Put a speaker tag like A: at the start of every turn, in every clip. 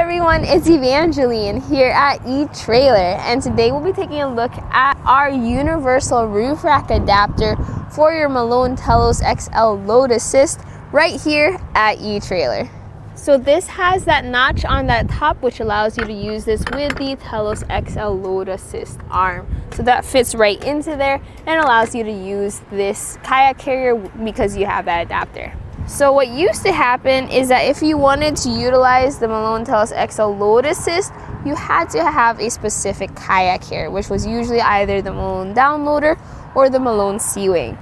A: everyone, it's Evangeline here at eTrailer, and today we'll be taking a look at our universal roof rack adapter for your Malone Telos XL Load Assist right here at eTrailer. So this has that notch on that top which allows you to use this with the Telos XL Load Assist arm. So that fits right into there and allows you to use this kayak carrier because you have that adapter. So what used to happen is that if you wanted to utilize the Malone Telos XL Load Assist, you had to have a specific kayak carrier, which was usually either the Malone Downloader or the Malone Seawing.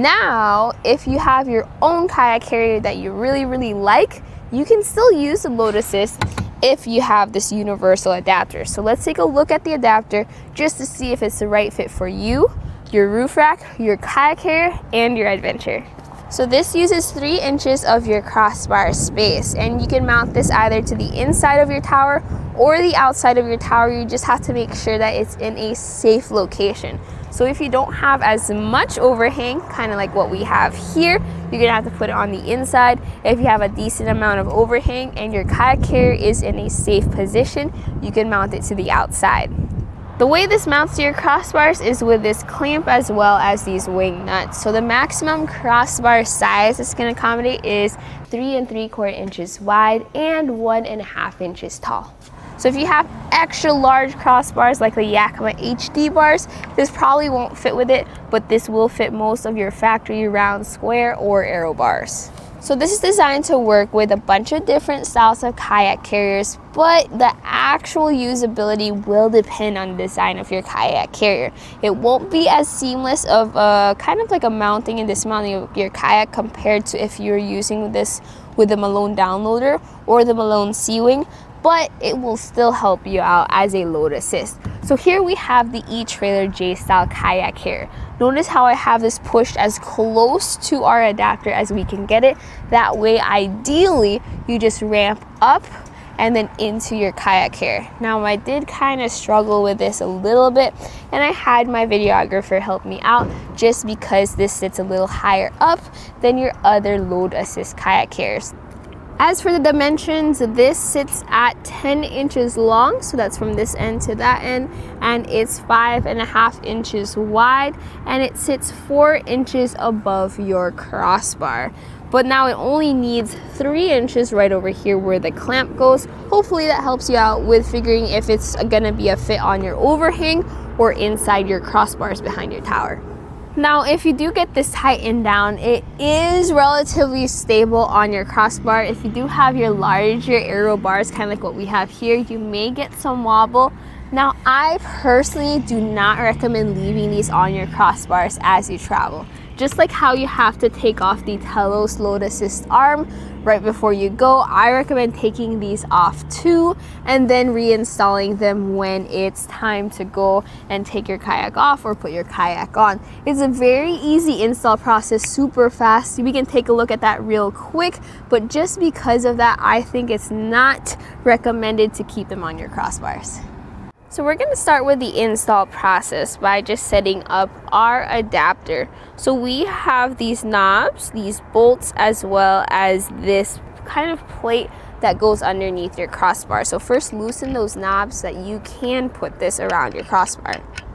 A: Now, if you have your own kayak carrier that you really like, you can still use the Load Assist if you have this universal adapter. So let's take a look at the adapter just to see if it's the right fit for you, your roof rack, your kayak carrier, and your adventure. So this uses 3 inches of your crossbar space, and you can mount this either to the inside of your tower or the outside of your tower. You just have to make sure that it's in a safe location. So if you don't have as much overhang, kind of like what we have here, you're gonna have to put it on the inside. If you have a decent amount of overhang and your kayak carrier is in a safe position, you can mount it to the outside. The way this mounts to your crossbars is with this clamp as well as these wing nuts. So the maximum crossbar size it's going to accommodate is 3 3/4 inches wide and 1.5 inches tall. So if you have extra large crossbars like the Yakima HD bars, this probably won't fit with it, but this will fit most of your factory round square or arrow bars. So this is designed to work with a bunch of different styles of kayak carriers, but the actual usability will depend on the design of your kayak carrier. It won't be as seamless of kind of like a mounting and dismounting of your kayak compared to if you're using this with the Malone Downloader or the Malone Seawing, but it will still help you out as a load assist. So here we have the eTrailer J-Style kayak carrier. Notice how I have this pushed as close to our adapter as we can get it. That way, ideally, you just ramp up and then into your kayak carrier. Now, I did kind of struggle with this a little bit, and I had my videographer help me out just because this sits a little higher up than your other load assist kayak carriers. As for the dimensions, this sits at 10 inches long, so that's from this end to that end, and it's 5.5 inches wide, and it sits 4 inches above your crossbar. But now it only needs 3 inches right over here where the clamp goes. Hopefully that helps you out with figuring if it's gonna be a fit on your overhang or inside your crossbars behind your tower. Now, if you do get this tightened down, it is relatively stable on your crossbar. If you do have your larger arrow bars, kind of like what we have here, you may get some wobble. Now, I personally do not recommend leaving these on your crossbars as you travel. Just like how you have to take off the Telos Load Assist arm right before you go, I recommend taking these off too and then reinstalling them when it's time to go and take your kayak off or put your kayak on. It's a very easy install process, super fast. We can take a look at that real quick, but just because of that, I think it's not recommended to keep them on your crossbars. So we're going to start with the install process by just setting up our adapter. So we have these knobs, these bolts, as well as this kind of plate that goes underneath your crossbar. So first loosen those knobs so that you can put this around your crossbar.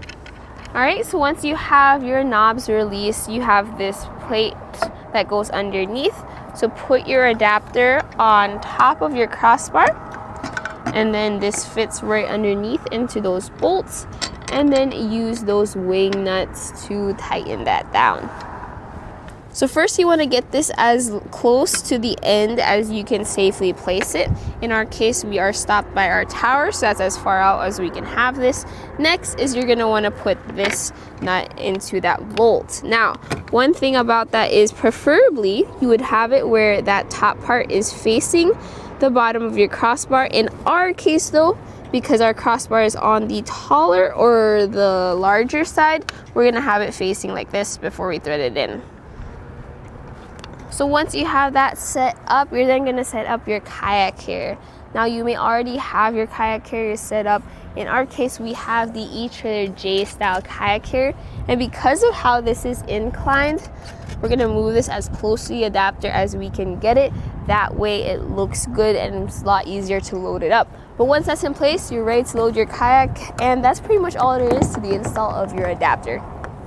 A: Alright, so once you have your knobs released, you have this plate that goes underneath. So put your adapter on top of your crossbar, and then this fits right underneath into those bolts, and then use those wing nuts to tighten that down. So first you want to get this as close to the end as you can safely place it. In our case, we are stopped by our tower, so that's as far out as we can have this. Next is you're going to want to put this nut into that bolt. Now, one thing about that is preferably you would have it where that top part is facing the bottom of your crossbar. In our case though, because our crossbar is on the taller or the larger side, we're gonna have it facing like this before we thread it in. So once you have that set up, you're then gonna set up your kayak carrier. Now you may already have your kayak carrier set up. In our case, we have the eTrailer J-Style kayak carrier, and because of how this is inclined, we're gonna move this as close to the adapter as we can get it. That way it looks good and it's a lot easier to load it up. But once that's in place, you're ready to load your kayak, and that's pretty much all there is to the install of your adapter.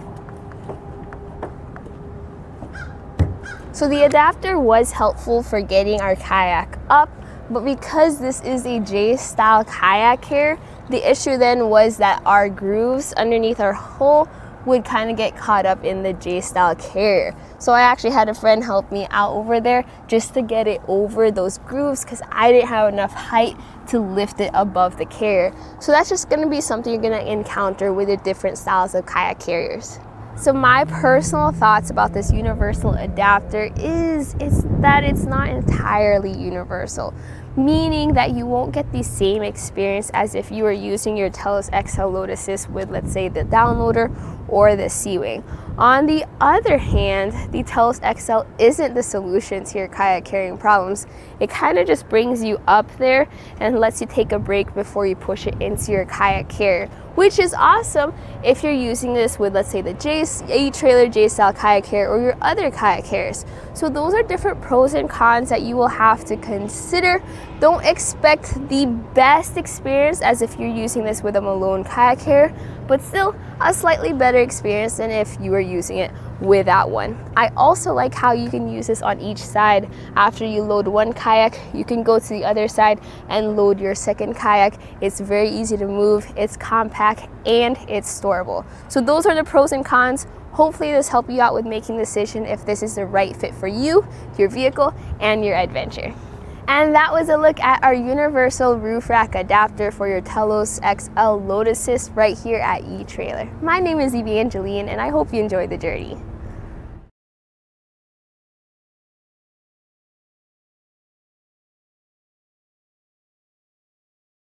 A: So the adapter was helpful for getting our kayak up, but because this is a J-style kayak carrier, the issue then was that our grooves underneath our hull would kind of get caught up in the J-style carrier. So I actually had a friend help me out over there just to get it over those grooves because I didn't have enough height to lift it above the carrier. So that's just going to be something you're going to encounter with the different styles of kayak carriers. So my personal thoughts about this universal adapter is that it's not entirely universal, meaning that you won't get the same experience as if you were using your Telos XL Load Assist with, let's say, the downloader or the Sea-Wing. On the other hand, the Telos XL isn't the solution to your kayak carrying problems. It kind of just brings you up there and lets you take a break before you push it into your kayak carrier, which is awesome if you're using this with, let's say, the eTrailer J-style kayak carrier or your other kayak carriers. So those are different pros and cons that you will have to consider. Don't expect the best experience as if you're using this with a Malone kayak carrier, but still a slightly better experience than if you were using it without one. I also like how you can use this on each side. After you load one kayak, you can go to the other side and load your second kayak. It's very easy to move, it's compact, and it's storable. So those are the pros and cons. Hopefully this helped you out with making the decision if this is the right fit for you, your vehicle, and your adventure. And that was a look at our universal roof rack adapter for your Telos XL Load Assist right here at eTrailer. My name is Evangeline, and I hope you enjoyed the journey.